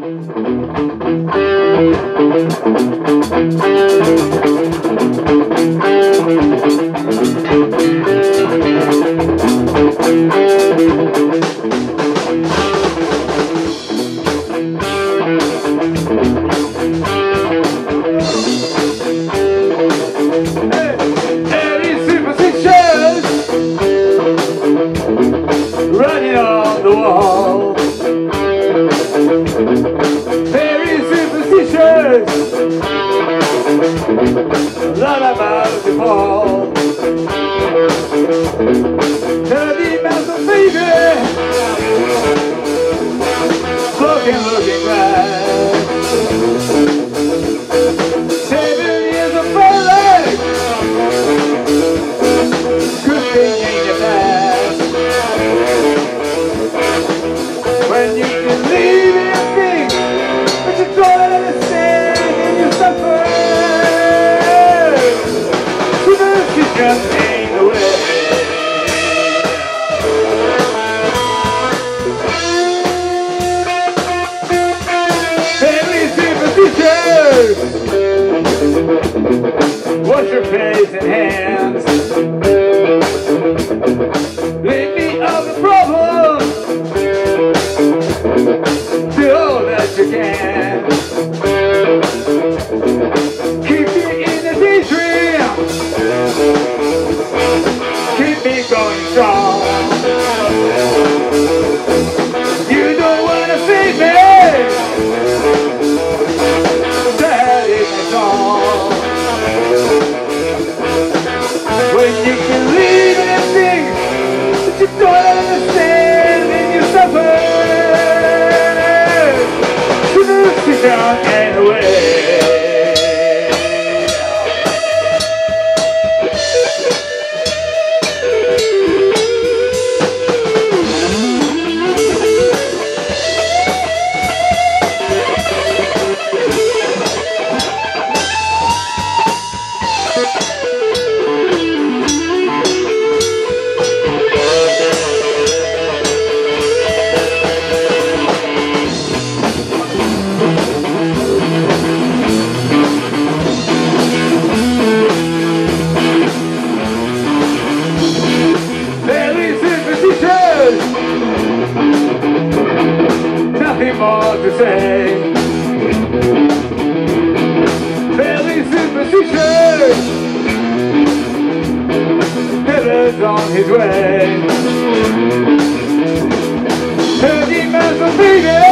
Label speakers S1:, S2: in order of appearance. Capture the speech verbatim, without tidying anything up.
S1: Running on the wall, very superstitious, a lot about to fall. Thirty miles of baby, looking, looking back. Seven years of my life, good thing ain't your past. When you can leave it a thing, but you don't understand and you suffer. Superstition ain't the way. Family superstition. Wash your face and hands. Leave me of the problem. Do all that you can. Keep me in the daydream. Keep me going strong. You don't wanna save me. That is my song. When you can leave anything that you don't understand and you suffer. Down and away. Nothing more to say. Fairly superstitious. Heaven's on his way. Thirty miles of baby.